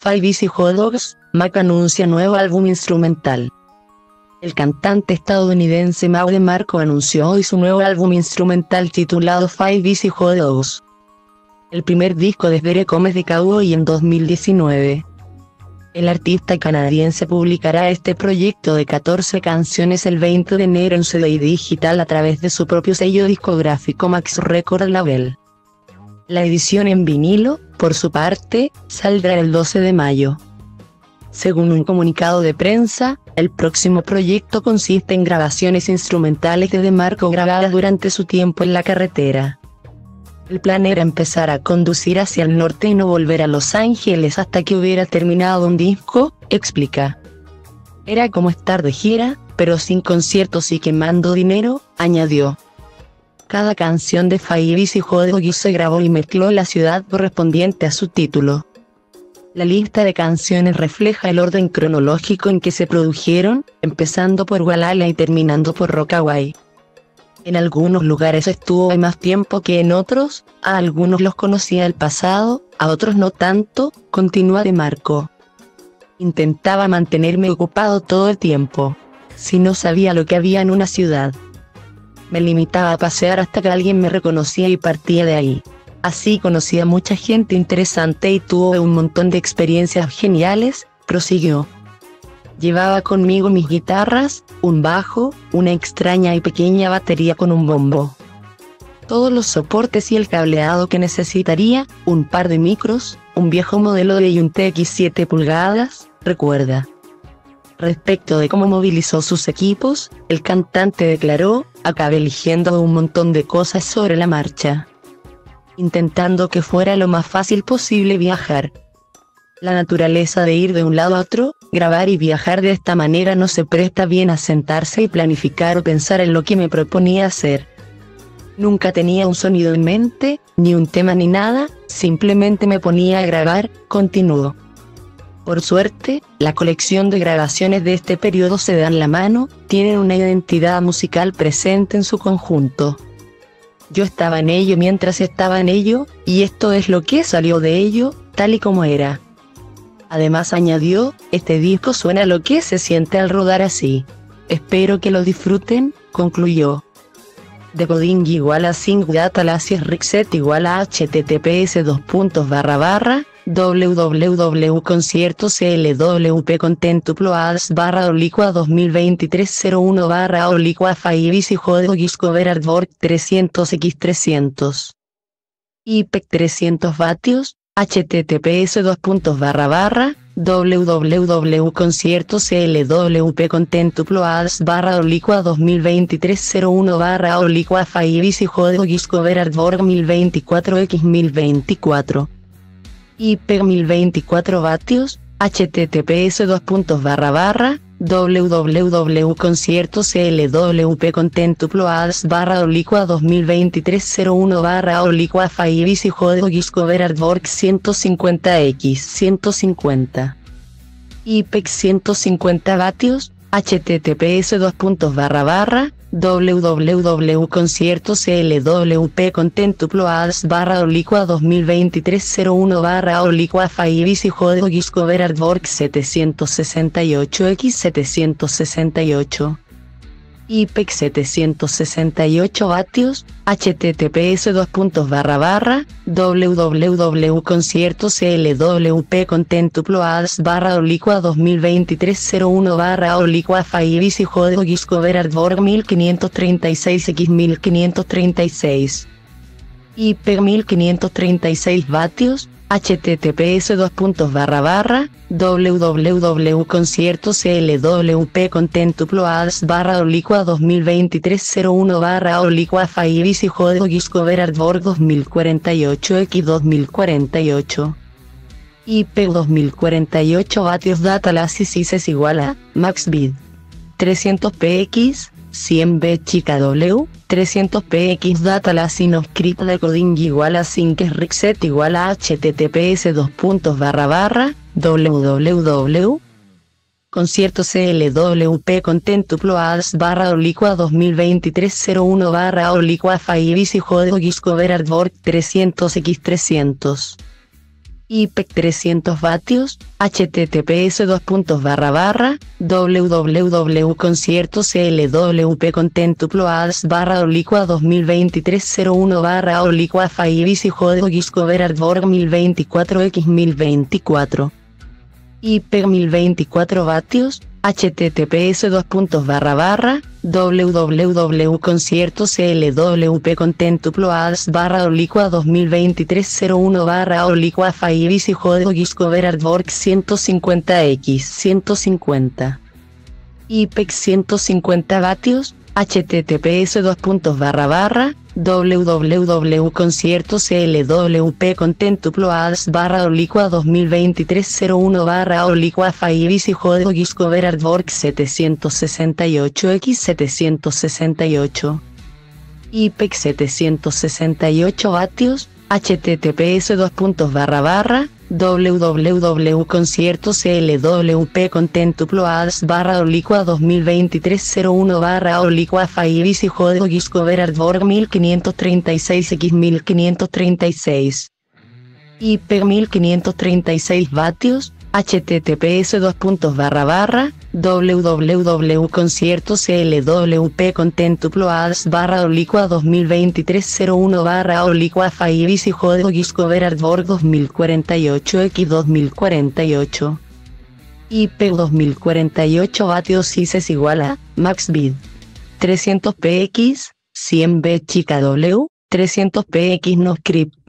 Five Easy Hot Dogs, Mac anuncia nuevo álbum instrumental. El cantante estadounidense Mac DeMarco anunció hoy su nuevo álbum instrumental titulado Five Easy Hot Dogs. El primer disco de Here Comes the Cowboy en 2019. El artista canadiense publicará este proyecto de 14 canciones el 20 de enero en CD digital a través de su propio sello discográfico Max Record Label. La edición en vinilo, por su parte, saldrá el 12 de mayo. Según un comunicado de prensa, el próximo proyecto consiste en grabaciones instrumentales de DeMarco grabadas durante su tiempo en la carretera. El plan era empezar a conducir hacia el norte y no volver a Los Ángeles hasta que hubiera terminado un disco, explica. Era como estar de gira, pero sin conciertos y quemando dinero, añadió. Cada canción de Five Easy Hot Dogs se grabó y mezcló en la ciudad correspondiente a su título. La lista de canciones refleja el orden cronológico en que se produjeron, empezando por Walhalla y terminando por Rockaway. En algunos lugares estuvo más tiempo que en otros, a algunos los conocía del pasado, a otros no tanto, continúa DeMarco. Intentaba mantenerme ocupado todo el tiempo. Si no sabía lo que había en una ciudad, me limitaba a pasear hasta que alguien me reconocía y partía de ahí. Así conocí a mucha gente interesante y tuve un montón de experiencias geniales, prosiguió. Llevaba conmigo mis guitarras, un bajo, una extraña y pequeña batería con un bombo, todos los soportes y el cableado que necesitaría, un par de micros, un viejo modelo de un TX 7 pulgadas, recuerda. Respecto de cómo movilizó sus equipos, el cantante declaró, acabé eligiendo un montón de cosas sobre la marcha, intentando que fuera lo más fácil posible viajar. La naturaleza de ir de un lado a otro, grabar y viajar de esta manera no se presta bien a sentarse y planificar o pensar en lo que me proponía hacer. Nunca tenía un sonido en mente, ni un tema ni nada, simplemente me ponía a grabar, continuó. Por suerte, la colección de grabaciones de este periodo se dan la mano, tienen una identidad musical presente en su conjunto. Yo estaba en ello mientras estaba en ello, y esto es lo que salió de ello, tal y como era. Además añadió, este disco suena a lo que se siente al rodar así. Espero que lo disfruten, concluyó. Decoding = Sync Data Lazy Reset = https://www.conciertoclwp.content@olicua2023-01/olicua5easy hot dogs cover artwork 300x300 IPEC 300 vatios https://www.conciertoclwp.content@olicua2023-01/olicua5easy hot dogs cover artwork 1024x1024 IPEC 1024 vatios https://www.conciertoclwp.content@olicua2023-01/olicua5easy hot dogs cover artwork 150x150 IPEC 150 vatios https://www.conciertoclwp.content@olicua2023-01/olicua5easy hot dogs cover artwork 768x768 IPEC 768 vatios https://www.conciertoclwp.content@olicua2023-01/olicua5easy hot dogs cover artwork 1536x1536 IPEC 1536 vatios https://www.conciertoclwp.content@olicua2023-01/olicua5easy hot dogs cover artwork 2048x2048 IPEC 2048 vatios data lazy syses = max bit 300px 100b chica w 300px data lazy no script decoding = sync reset = https://www.conciertoclwp.content@olicua2023-01/olicua5easy hot dogs cover artwork 300x300 IPEC 300 vatios, https://www.conciertoclwp-contentuplo-ads/olicua 2023-01 /olicua Faibis y Joderardborg 1024x1024. IPEC 1024 vatios, https://www.conciertoclwp-contentuplo-ads/olicua 2023-01 Faibis y Joderardborg 150x 150. IPEC 150 vatios, https://www.conciertoclwp-contentuplo-ads/olicua 2023-01 Faibis y Joderardborg 768x 768. IPEC 768 vatios, https://www.conciertoclwp-contentuplo-ads/olicua 2023-01 Faibis y Joderardborg 1536x 1536. IPEC 1536 vatios, https://www.conciertoclwp-contentuplo-ads/olicua 2023-01 Faibis y Joderardborg 2048x 2048. IPEC 2048 vatios ICES igual a MaxBit 300px 100b chica w 300px no script